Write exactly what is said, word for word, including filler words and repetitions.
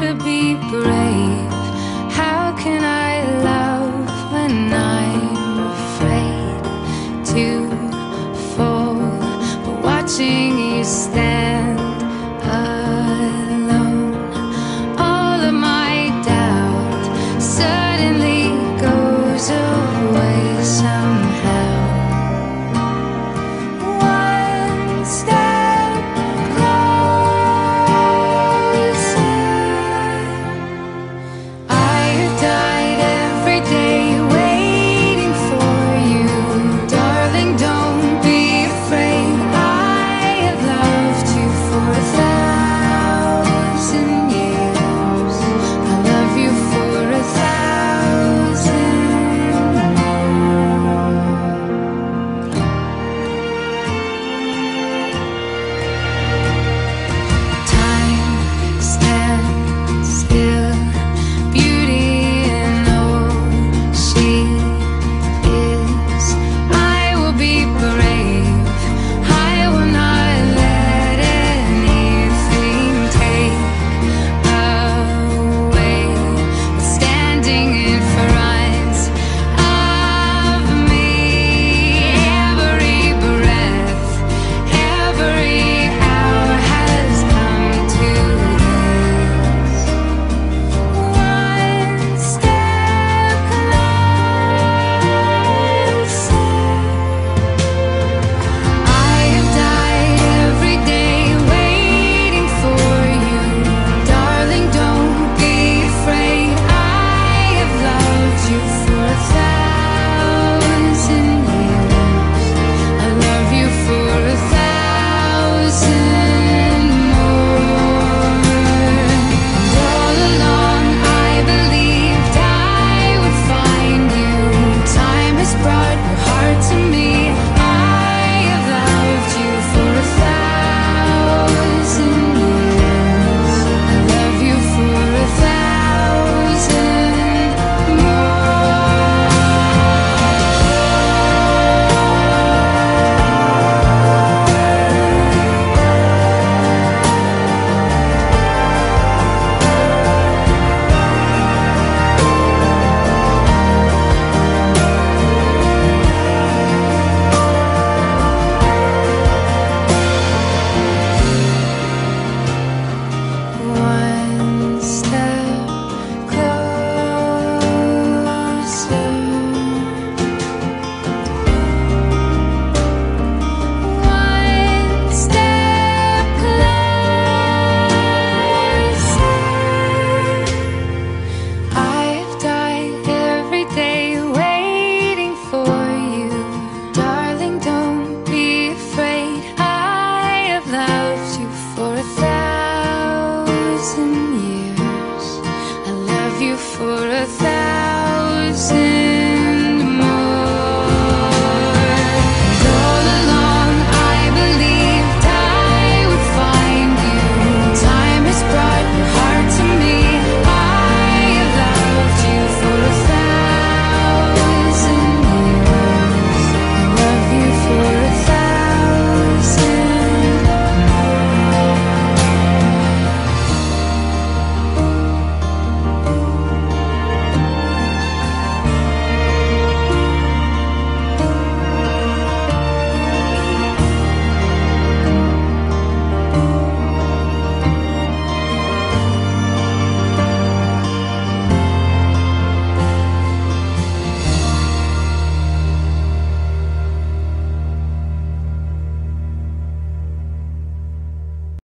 to be brave. How can I love when I'm afraid to fall? But watching you stand alone, all of my doubt suddenly goes away somehow. One step closer. I have died every day waiting for you. Darling, don't be afraid. I have loved you for a thousand years. I love you for a thousand more. Time stands still, beauty in all she is. I will be brave. I will not let anything take away what's standing in front of me. Every breath, every hour has come to this. One step closer. I have died every day waiting for you. Darling, don't be afraid. I have loved you for a thousand years. I love you for a thousand more. And all along I believed I would find you. Time has brought your heart to me. I have loved you for a thousand years. I love you for a thousand more. One step closer. One step closer. I have died every day waiting for you. Darling, don't be afraid. I have loved you for a thousand years. I love you for a thousand